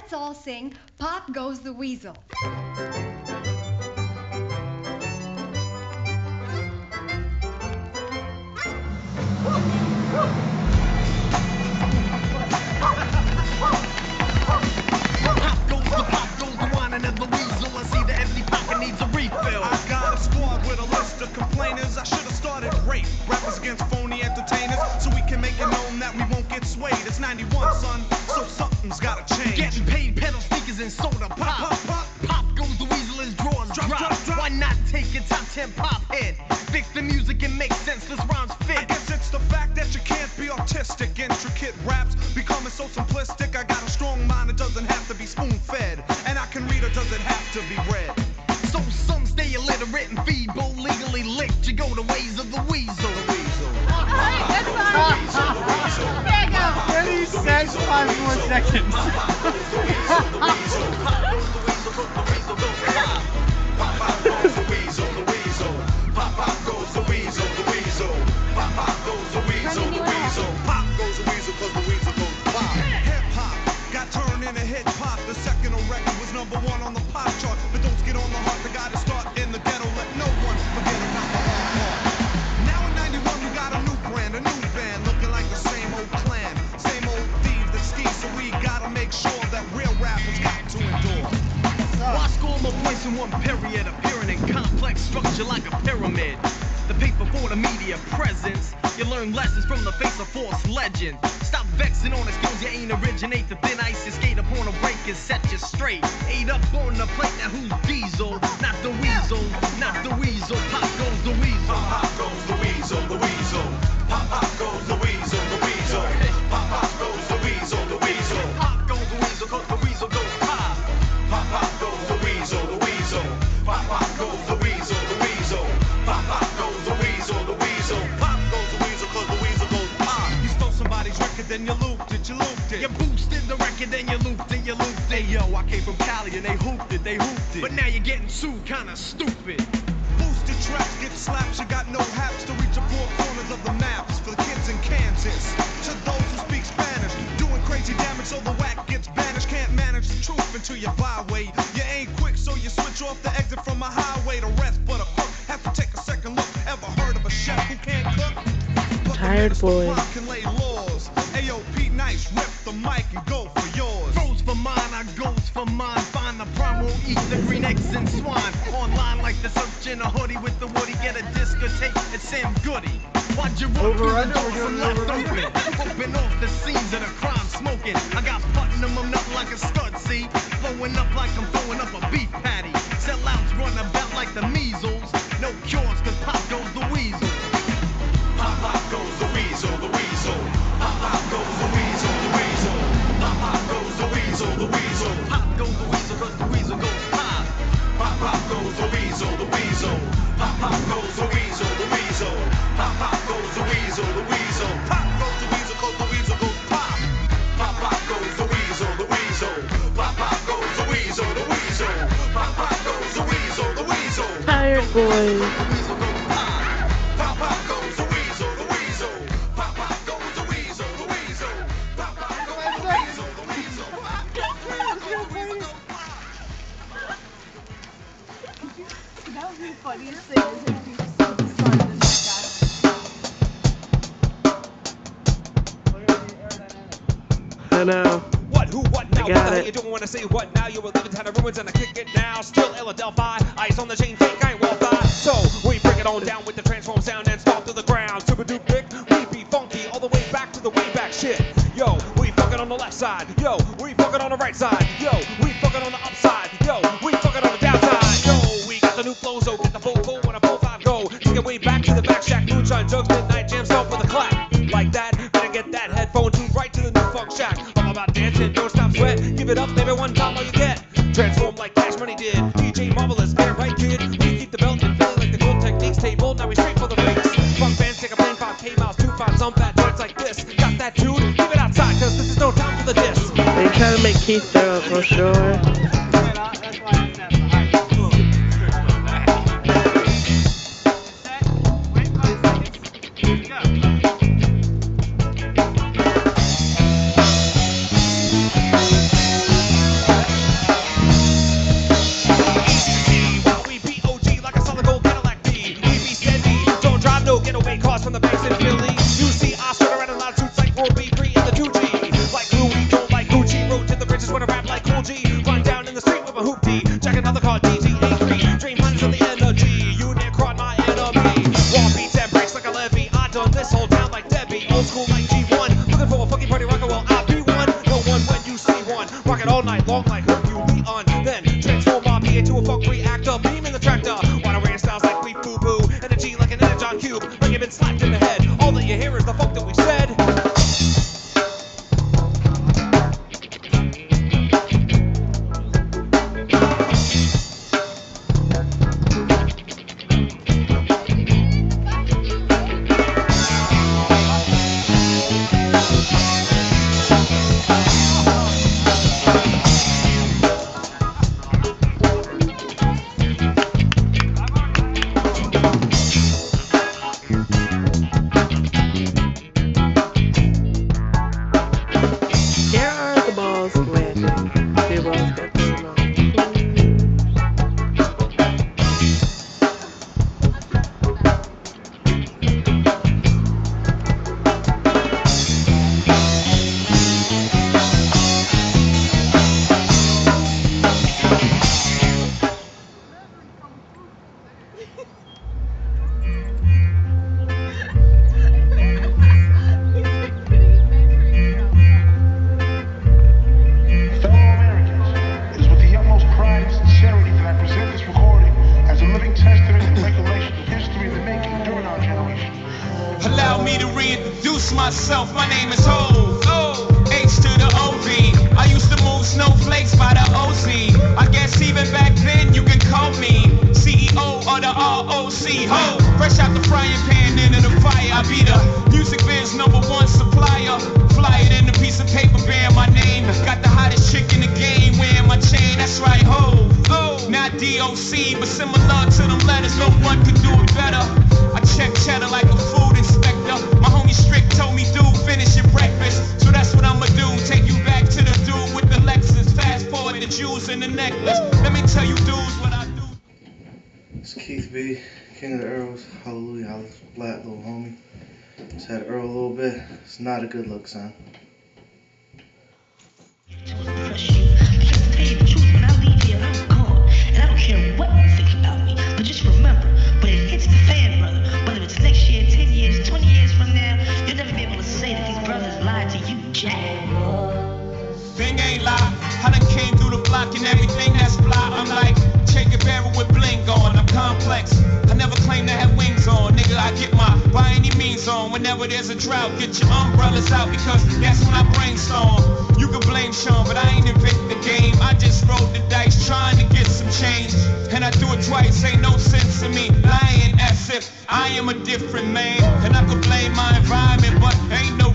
let's all sing Pop Goes the Weasel. I should have started rape rappers against phony entertainers so we can make it known that we won't get swayed. It's 91, son, so something's gotta change. Getting paid, pedal speakers and soda pop. Pop goes the weasel as drawers drop. Why not take your top 10 pop hit? Fix the music and make senseless rhymes fit. I guess it's the fact that you can't be artistic. Intricate raps becoming so simplistic. I got a strong mind, it doesn't have to be spoon-fed. And I can read, it doesn't have to be read. So some stay illiterate and feeble, legally licked. You go the ways of the weasel. Alright, that's fine. There you go. 30 cents, 5 more seconds. Hip-hop got turned into hip-hop. The second a record was #1 on the pop chart. But don't get on the heart, the gotta start in the ghetto. Let no one forget about the hard part. Now in 91 we got a new brand, a new band, looking like the same old clan, same old thieves that ski. So we gotta make sure that real rappers got to endure. Why score more points in one period, appearing in complex structure like a pyramid? The paper for the media presence. You learn lessons from the face of false legend. Stop vexing on the skills you ain't originate. The thin ice you skate upon a break and set you straight. Ate up on the plate, now who's Diesel? Not the weasel, not the weasel. Pop goes the weasel. Pop goes the weasel, the weasel. Pop goes the weasel, the weasel. Pop goes the weasel, the weasel. Pop goes the weasel, cause the weasel goes pop. Pop goes the weasel, the weasel. Pop goes the weasel, the weasel. Pop goes the weasel, the weasel. Pop goes the weasel, cause the weasel goes pop. You stole somebody's record, then you looped it, you looped it. You boosted the record, then you looped it, you looped it. Hey yo, I came from Cali and they hooped it, they hooped it. But now you're getting sued, kinda stupid. Boosted tracks get slaps, you got no haps to reach the four corners of the maps. For the kids in Kansas, to those who speak Spanish, doing crazy damage so the whack gets banished. Can't manage the truth into your byway. You ain't quick, so you switch off the exit from a highway. The rest but a crook have to take a second look. Ever heard of a chef who can't cook? But Tired boy. can lay laws. Ayo, Pete Nice, rip the mic and go for yours. Goes for mine, I goes for mine. Find the prime, will eat the green eggs and swine. Online like the search in a hoodie with the woody. Get a discotheque at Sam Goody. Why'd you run through the door from left open? Open off the scenes of the crime smoking. I got Putnam, I'm up like a scud, see? Blowing up like I'm throwing up a beef patty. Sellouts run about like the measles. No cures, cause pop goes the weasel. Pop goes the weasel, the weasel. Pop goes the weasel, the weasel. Pop goes the weasel, the weasel. Pop goes the weasel, cause the weasel goes pop. Pop goes the weasel, the weasel. Pop goes the weasel, the weasel. Pop goes the weasel, the weasel. Pop goes the weasel, cause the weasel goes pop. Pop goes the weasel, the weasel. Pop goes the weasel, the weasel. Pop goes the weasel, the weasel. Tired boy. Pop goes the weasel, the weasel. Pop goes the weasel, the weasel. Pop goes the weasel, the weasel. That would be funny to say is if you saw the sun in the sky. I know. What, who, what now? I What got the hell it. you doing when I say what now? You were living town of ruins and I kick it now. Still Philadelphia, ice on the chain, think I won't die. So we bring it on down with the transform sound and stomp to the ground. Super dupe big, we be funky all the way back to the way back shit. Yo, we fucking on the left side. Yo, we fucking on the right side. Yo, we fucking on the upside. Yo, we fucking on the downside. Yo, we got the new flow, so get the vocal when a 4-5 go. Take it way back to the back shack, moonshine jugs, midnight jam, start with a clap. Like that, better get that headphone tuned right to the new funk shack. All about dancing, don't stop sweat. Give it up, baby, one time all you get. Transform like Cash Money did. DJ Marvelous, get it right, kid. We keep the belt and feeling like the gold techniques table. Now we straight for the race. Funk bands take a plane, 5K miles, 2-5, some fat joints like this. Got that dude? Keep it outside, cause this is no time for the diss. They try to make Keith throw it for sure. That's why I said the high school. Set. Wait 5 seconds. Go. just wanna rap like Cool G. Run down in the street with a hoopty. Check another car, DG83. Dream hunters of the energy. You near crowd my enemy. Wall beats and breaks like a levy. I done this whole town like Debbie. Old school like G1. Looking for a funky party rocker, well I be one. No one when you see one. Rock it all night long like Hercule on. Then transform my PA to a funk reactor. Beam in the tractor. Water rain styles like we boo boo. Energy like an energon cube. Like you've been slapped in the head. All that you hear is the funk that we said. Allow me to reintroduce myself. My name is Hov. H to the O-V. I used to move snowflakes by the OZ. I guess even back then you can call me CEO of the ROC. Ho! Fresh out the frying pan into the fire. I be the music biz #1 supplier. Fly it in a piece of paper bearing my name. Got the hottest chick in the game wearing my chain. That's right, Hov. Not DOC, but similar to them letters. No one could do it better. I check cheddar like a food inspector. My homie Strick told me, dude, finish your breakfast. So that's what I'ma do. Take you back to the dude with the Lexus. Fast forward the jewels and the necklace. Let me tell you dudes what I do. It's Keith B, King of the Earls. Hallelujah, I was flat, little homie. Just had Earl a little bit. It's not a good look, son. And I don't care what you think about me, but just remember, when it hits the fan, brother, whether it's next year, 10 years, 20 years from now, you'll never be able to say that these brothers lied to you, Jack. Thing ain't lie. I done came through the block and everything that's fly. I'm like Che Guevara with bling on. I'm complex. I never claim to have wings on. Nigga, I get my by any means on. Whenever there's a drought, get your umbrellas out because that's when I brainstorm. You can blame Sean, but I ain't invent the game. I just rolled the dice trying to get some change. And I do it twice, ain't no sense in me lying as if I am a different man. And I could blame my environment, but ain't no